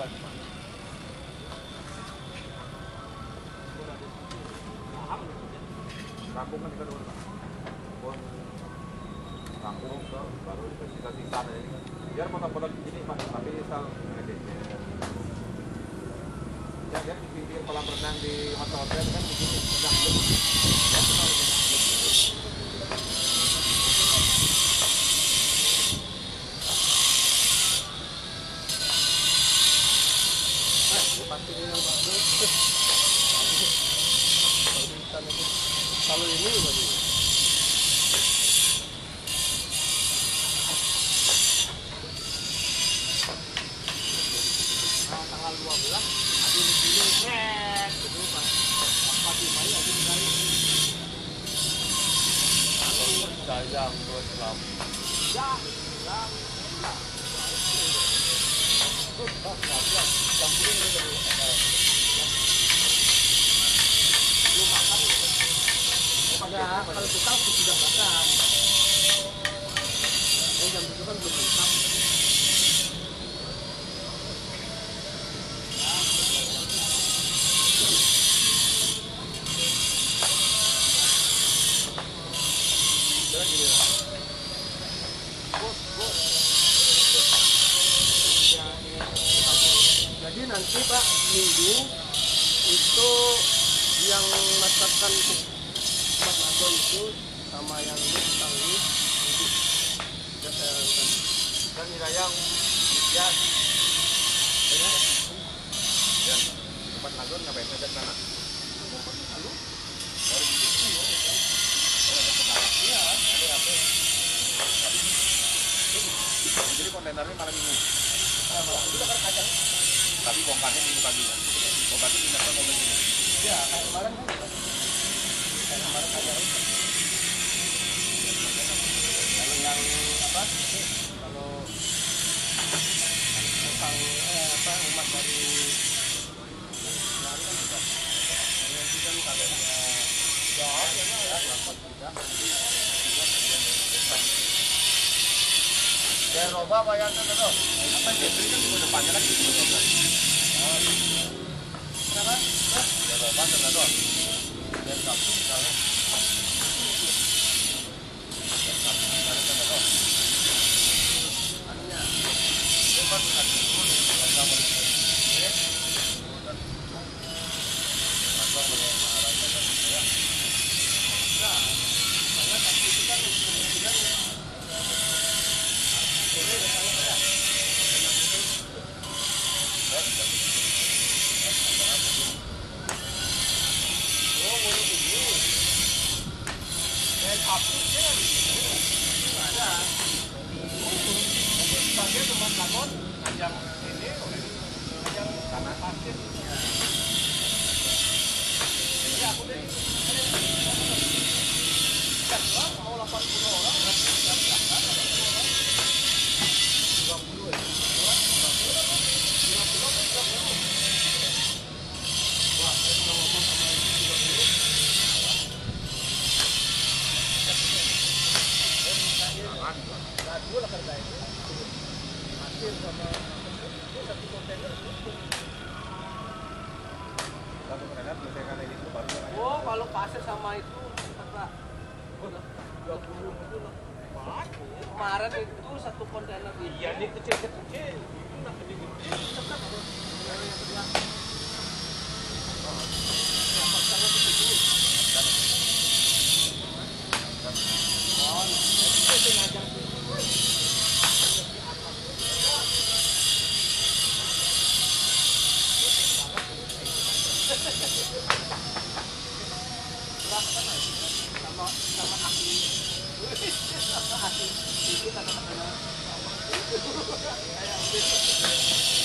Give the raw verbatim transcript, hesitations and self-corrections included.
Rangkum kan kita dulu. Rangkum baru kita sisa ini. Biar potong-potong gini Pak, tapi asal ngedeknya. Ya lihat di pinggir kolam renang di hotel-hotel kan begini, renang ya, kalau ini berarti nah, tanggal dua belas ada di sini nek gitu Pak. Pagi Mei ada di dalam. Sayang buat lam. Ya, ya. Tuh, Pak, ya, campurin dulu. Belum makan. Ya, kalau kita sudah makan. Oh, jam tujuh kan belum makan. Jadi nanti Pak Minggu itu yang masakan Mas Nago itu sama yang ini tentang ini itu ya saya lakukan. Dan Mirayang ya ya ya tempat Nago ngapain aja ke sana? Lalu baru di situ ya. Oh ada kepala. Iya ada apa? Jadi kontainernya malam minggu. Kita kan kacang. Tapi bongkarnya minggu pagi kan. Oh berarti minatnya mobil ini. Ya kayak kemarin kan. Kayak kemarin kacang. Kalau yang apa? Kalau utang eh apa umat dari kemarin kan juga. Nanti kan kalau ya ya dapat juga. Ya roba bayarnya tuh. Apa jadi kan minggu depannya lagi minggu depan. Kenapa? Ya roba tuh tuh. Dan Sabtu misalnya. Dan Sabtu misalnya tuh tuh. Anunya. Depan ada dulu nih kalau mau ini. Dan Sabtu boleh arahnya kan ya. Nah, karena Sabtu itu kan kemudian bagian tempat lakon yang ini yang tanah pasir jadi aku deh kan mau delapan puluh orang dua puluh ya lima puluh tiga puluh wah saya sudah ngomong sama tiga puluh nah dua lah kerja itu hasil sama satu kontainer satu kontainer selesaikan ini itu baru oh kalau pasir sama itu apa dua puluh itu lah kemarin itu satu kontainer iya ini kecil-kecil itu nak gede-gede cepat kontainer yang kedua ya maksudnya begitu oh itu sengaja sama sama ahli sama ahli itu kata-katanya kayak